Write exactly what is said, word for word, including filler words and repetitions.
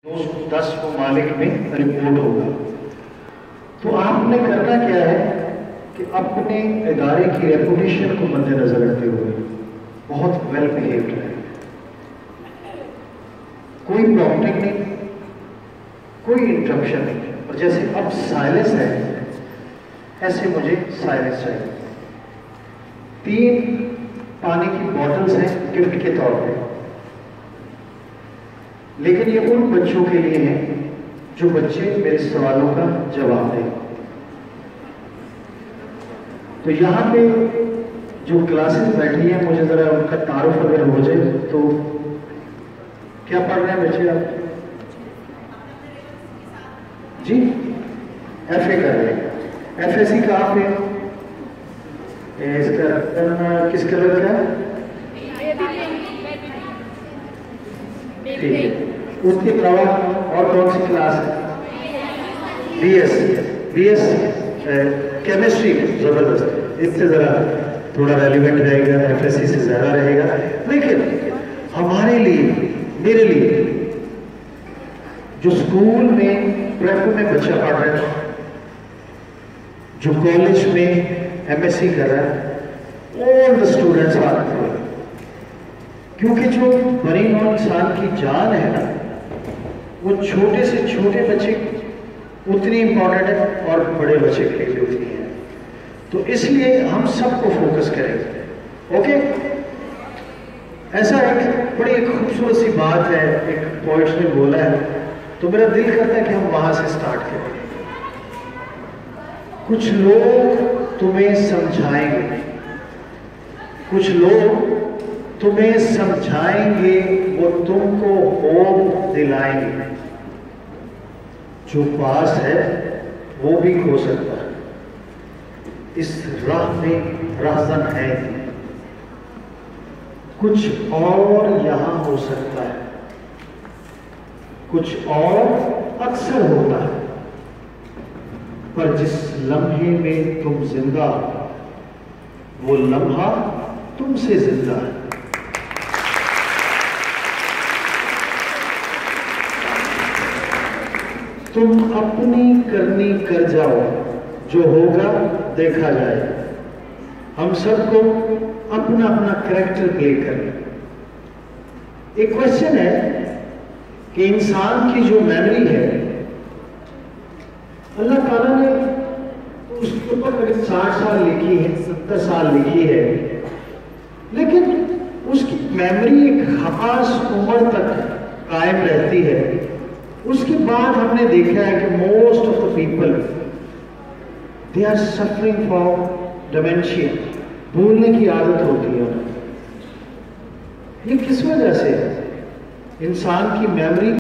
दस ममालिक में रिपोर्ट होगा। तो आपने करना क्या है कि अपने इदारे की रेपुटेशन को मद्देनजर रखते हुए बहुत वेल बिहेव्ड रहे, कोई प्रॉम्प्टिंग नहीं, कोई इंटरप्शन नहीं। और जैसे अब साइलेंस है ऐसे मुझे साइलेंस चाहिए। तीन पानी की बॉटल्स हैं गिफ्ट के तौर पे, लेकिन ये उन बच्चों के लिए हैं जो बच्चे मेरे सवालों का जवाब दें। तो यहाँ पे जो क्लासेस बैठी हैं, मुझे जरा उनका तारुफ अगर हो जाए तो। क्या पढ़ रहे हैं बच्चे आप? जी, एफ ए कर रहे हैं। एफ एस सी कहाँ पे? इसका किस कलर का है? ठीक है। उसके अलावा और कौन सी क्लास है? B S B S chemistry. जबरदस्त, इससे जरा थोड़ा रेलिवेंट रहेगा, एफ एस सी से ज्यादा रहेगा। लेकिन हमारे लिए, मेरे लिए जो स्कूल में प्रेप में बच्चा पढ़ रहा है, जो कॉलेज में एम एस सी कर रहा है, ऑल द स्टूडेंट्स आर, क्योंकि जो बड़ी नौ इंसान की जान है ना, वो छोटे से छोटे बच्चे उतनी इंपॉर्टेंट है और बड़े बच्चे के लिए भी उतनी है। तो इसलिए हम सबको फोकस करेंगे। ओके, ऐसा एक बड़ी खूबसूरत सी बात है, एक पोइट ने बोला है, तो मेरा दिल करता है कि हम वहां से स्टार्ट करें। कुछ लोग तुम्हें समझाएंगे, कुछ लोग तुम्हें समझाएंगे, वो तुमको होप दिलाएंगे। जो पास है वो भी खो सकता है, इस राह में राहज़न है। कुछ और यहां हो सकता है, कुछ और अक्सर होता है, पर जिस लम्हे में तुम जिंदा, वो लम्हा तुमसे जिंदा है। तुम अपनी करनी कर जाओ, जो होगा देखा जाए। हम सबको अपना अपना कैरेक्टर प्ले करें। एक क्वेश्चन है कि इंसान की जो मेमोरी है, अल्लाह ताला ने उसके ऊपर करीब साठ साल लिखी है, सत्तर साल लिखी है, लेकिन उसकी मेमोरी एक खास उम्र तक कायम रहती है। उसके बाद हमने देखा है कि most of the people they are suffering from dementia, भूलने की आदत होती है उन्हें। ये किस वजह से? इंसान की मेमोरी